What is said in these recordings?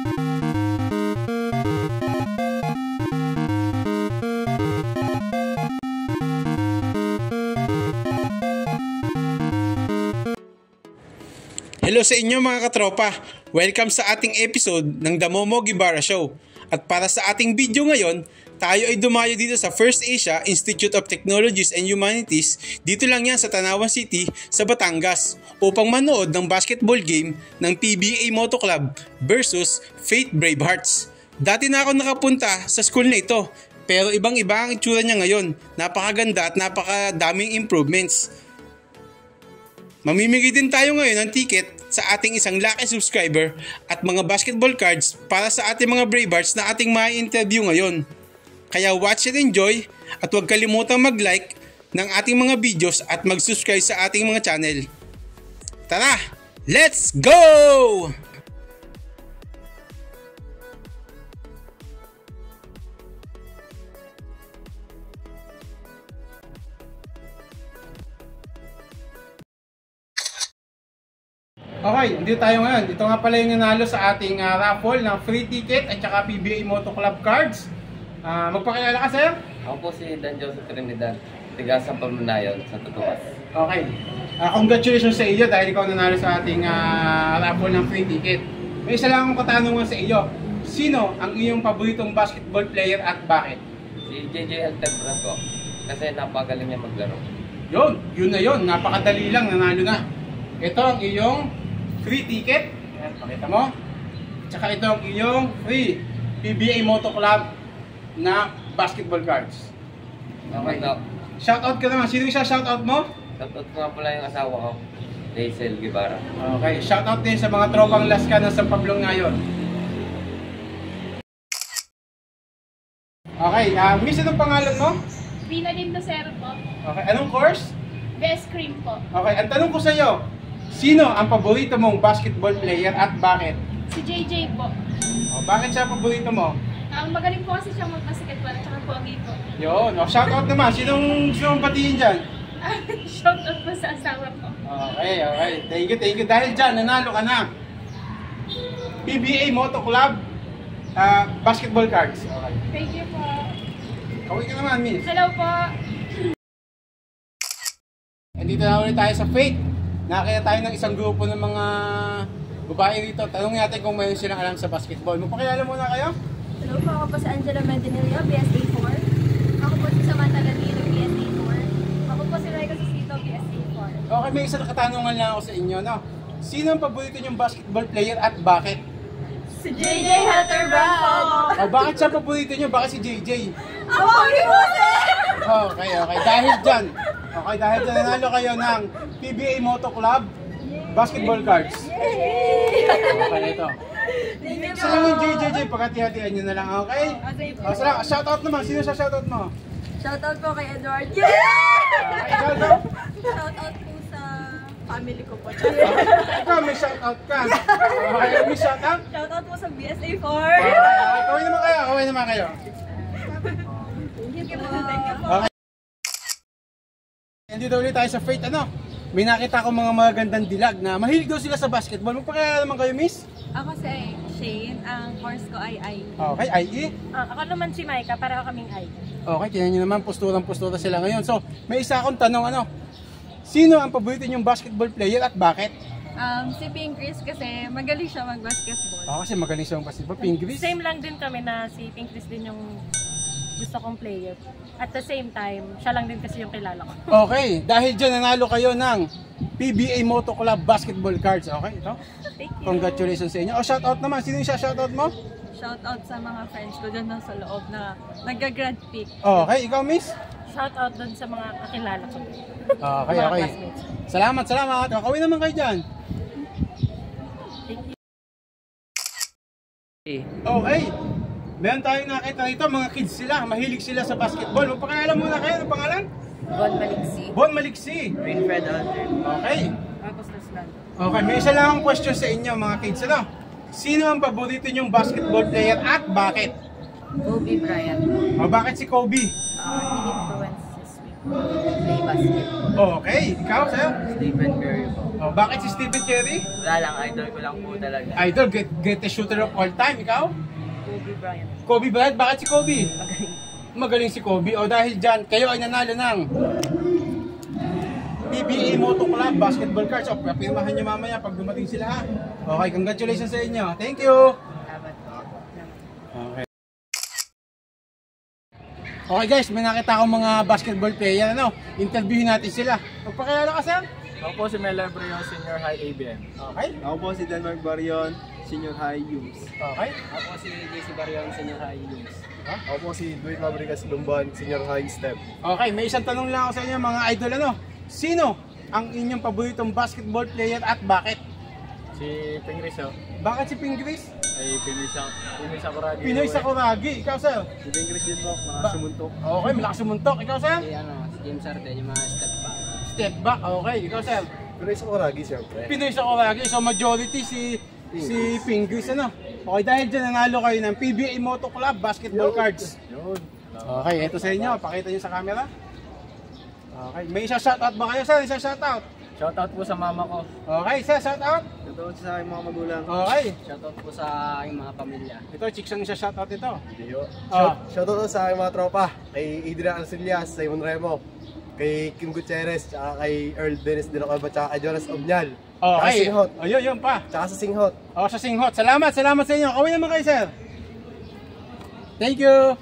Hello sa inyo mga katropa! Welcome sa ating episode ng The Momo Guevara Show. At para sa ating video ngayon, tayo ay dumayo dito sa First Asia Institute of Technologies and Humanities, dito lang yan sa Tanawan City sa Batangas, upang manood ng basketball game ng PBA Moto Club versus Fate Bravehearts. Dati na ako nakapunta sa school na ito, pero ibang-iba ang itsura niya ngayon. Napakaganda at napakadaming improvements. Mamimigay din tayo ngayon ng ticket sa ating isang lucky subscriber at mga basketball cards para sa ating mga Bravehearts na ating ma-interview ngayon. Kaya watch and enjoy at huwag kalimutang mag-like ng ating mga videos at mag-subscribe sa ating mga channel. Tara! Let's go! Okay, dito tayo ngayon. Ito nga pala yung nanalo sa ating raffle ng free ticket at saka PBA Moto Club cards. Magpakilala ka, sir? Ako po si Dan Joseph Trinidad, tiga sa Pamunayon, sa Tutukas. Okay. Congratulations sa iyo dahil ikaw nanalo sa ating raffle ng free ticket. May isa lang akong katanungan sa iyo. Sino ang iyong paboritong basketball player at bakit? Si JJ Altebras po, kasi napagaling niya maglaro. Yun na yun. Napakadali lang, nanalo na. Ito ang iyong free ticket. Ayan, pakita mo. Tsaka ito ang iyong free PBA Moto Club na basketball cards. Okay. Shoutout ka naman. Sino yung shoutout mo? Shoutout ko nga pala yung asawa ko, Hazel Guevara. Okay, shoutout din sa mga tropang Laska ng San Pablo ngayon. Okay, miss, anong pangalan mo? Rina Lim Lucero po. Okay, anong course? Best cream po. Okay, ang tanong ko sa iyo, sino ang paborito mong basketball player at bakit? Si JJ po. Bakit siya paborito mo? Magaling po kasi siyang mag-basketball at saka pogi po. Yun, shoutout naman. Sinong batiin dyan? Shoutout po sa asawa ko. Okay. Thank you. Dahil dyan, nanalo ka na. PBA Moto Club basketball cards. Okay. Thank you po. Kawin ka naman, miss. Hello po. Dito na ulit tayo sa Fate. Nakakita tayo ng isang grupo ng mga babae dito. Tanong natin kung mayroon silang alam sa basketball. Magpakilala muna kayo. Hello po, ako po si Angela Medinilla, BSA 4. Ako po si Samantha Ladino, BSA 4. Ako po si Raika Susito, BSA 4. Okay, may isang katanungan lang ako sa inyo, no? Sino ang paborito niyong basketball player at bakit? Si JJ Helterbrand po! Bakit siya paborito niyo? Bakit si JJ? Ang pogi po, sir! Okay. Dahil dyan, nanalo kayo ng PBA Moto Club basketball cards. Yay! Okay, ito. Thank you Isa lang yung JJ, pagkati-hatian nyo na lang, okay? Shoutout naman, sino sa shoutout mo? Shoutout po kay Edward. Ikaw daw? Shoutout po sa family ko po. Ikaw, may shoutout ka. Okay, may shoutout? Shoutout po sa BSA 4. Okay, kawin naman kayo. Thank you po. Okay. Nandito ulit tayo sa Fate, ano? May nakita ko mga magandang dilag na mahilig daw sila sa basketball. Magpakilala naman kayo, miss? Ako si Shane, ang course ko ay IE. Okay, IE. Ako naman si Maika, pareho kaming IE. Okay, tingnan nyo naman, posturang-postura sila ngayon. So, may isa akong tanong, ano? Sino ang paborito nyong basketball player at bakit? Si Pink Chris kasi magaling siya mag-basketball. Kasi magaling siya mag-basketball. Pink Chris? Same lang din kami na si Pink Chris din yung gusto kong player. At the same time, siya lang din kasi yung kilala ko. Okay, dahil dyan nanalo kayo ng PBA Moto Club basketball cards. Okay, ito. Thank you. Congratulations sa inyo. Shoutout naman. Sino yung shoutout mo? Shoutout sa mga friends ko dyan sa loob na nag-grad pick. Okay, ikaw, miss? Shoutout dun sa mga kakilala ko. Okay. Mga classmates. Salamat. Kakawin naman kayo dyan. Thank you. Okay. Meron tayong nakita rito, mga kids sila. Mahilig sila sa basketball. Magpakilala muna kayo. Anong pangalan? Bon Maliksi. Bon Maliksi. Winfred Alter. Okay. Tapos Naslan. Okay, may isa lang akong question sa inyo mga kids. Ano? Sino ang paborito nyong basketball player at bakit? Kobe Bryant. Bakit si Kobe? He influences me po. Play basket. Okay, ikaw, sir? Stephen Curry po. Oh, bakit si Stephen Curry? Wala lang, idol ko lang po talaga. Idol, greatest shooter of all time. Ikaw? Kobe Bryant. Kobe Bryant, bakit si Kobe? Magaling. Magaling si Kobe. O dahil dyan, kayo ay nanalo ng PBA Moto Club basketball cards. O, papirmahan nyo mamaya pag dumating sila ha. Okay, congratulations sa inyo. Thank you. Salamat po. Okay. Okay guys, may nakita akong mga basketball player. Ano? Interviewin natin sila. Magpakilala ka, sir? Ako po si Mel Brio, Senior High ABM. Okay. Ako po si Denmark Barion, Senior High Youth. Okay. Ako po si JC Barion, Senior High Youth. Ako po si Dwayne Mabricas Lumban, Senior High Step. Okay, may isang tanong lang ako sa inyo mga idol. Ano? Sino ang inyong paboritong basketball player at bakit? Si Pingris, Bakit si Pingris? ay Pinoy sa Kuragi. Pinoy sa Kuragi. Ikaw, sir? Si Pingris din po, nakasumuntok. Okay, malakas sumuntok. Ikaw, sir? Si James Arden, yung mga step back. Step back. Okay, ikaw, sir? Pinoy sa Kuragi, siyempre. Pinoy sa Kuragi. So, majority si Pingris, ano? Okay, dahil dyan, nanalo kayo ng PBA Moto Club basketball cards. Yun. Okay, ito sa inyo. Pakita nyo sa camera. Okay, may isa shoutout ba kayo, sir? Isa shoutout. Shoutout po sa mama ko. Okay, sir, shoutout. Shoutout sa aking mga magulang. Okay. Shoutout po sa aking mga pamilya. Ito, chicks ang isa shoutout ito. Video. Ah. Shoutout sa aking mga tropa. Kay Adrian Arcelias, Simon Remo. Kay Kim Gutierrez, tsaka kay Earl Dennis Dinokalba, tsaka kay Jonas Obnyal. Tsaka Okay. sa Singhot. Ayun, yun pa. Tsaka sa Singhot. O, sa Singhot. Salamat sa inyo. Kawin naman kayo, sir. Thank you.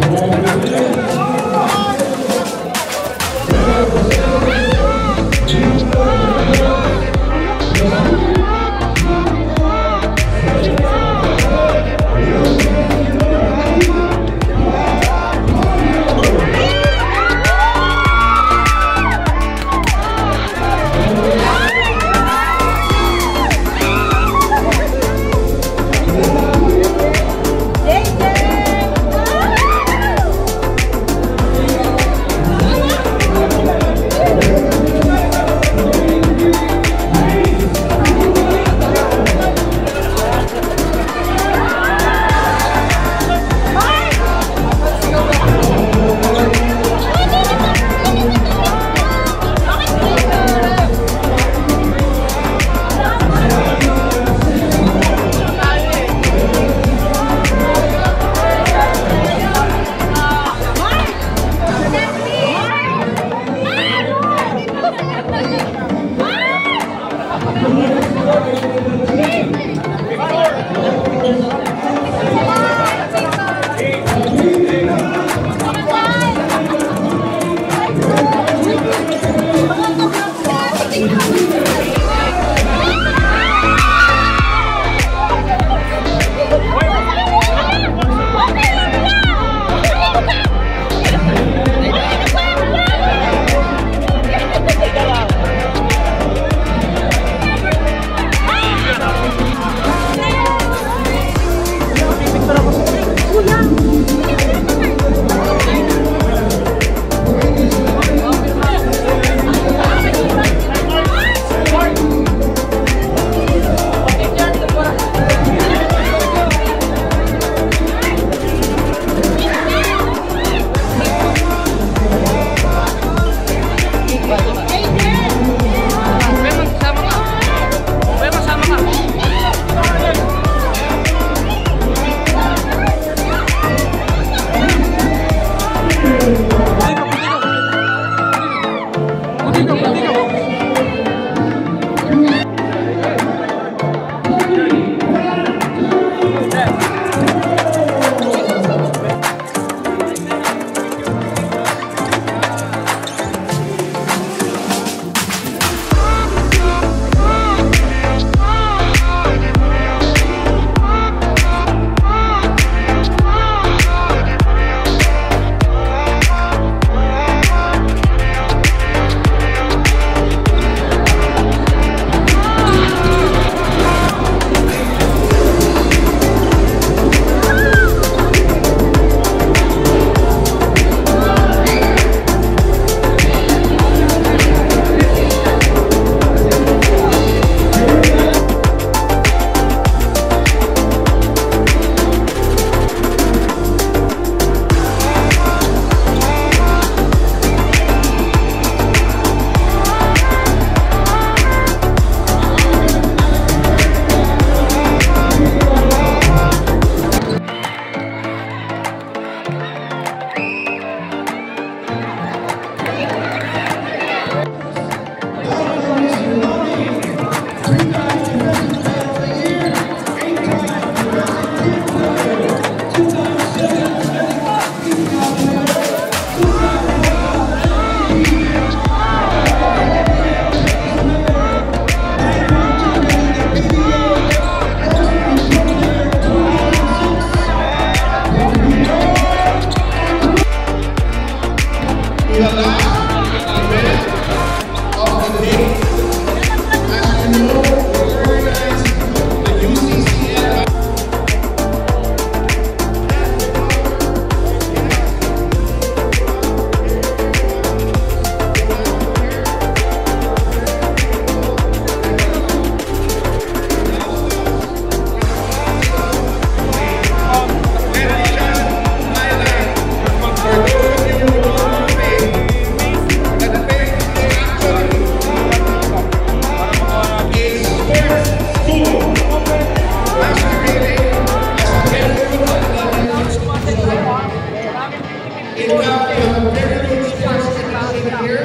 We have a very good sports technology here.